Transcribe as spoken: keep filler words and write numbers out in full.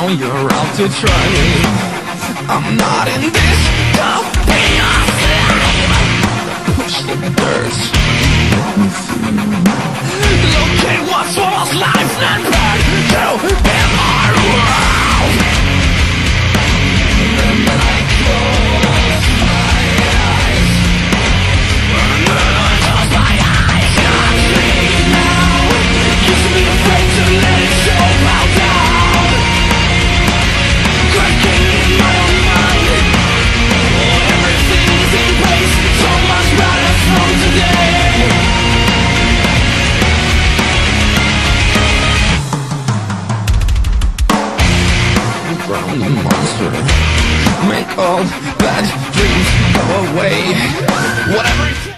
now you're out to try me. I'm not in this to be your slave. Push the dirt. Look at what's false life's not bad to in my world. And then I close my eyes. And then I close my eyes. Not me now. Used to be afraid to let it show how down. Cracking in my own mind. Oh, everything's in place. So much better from today. Drown the monster. Make all bad dreams go away. Whatever it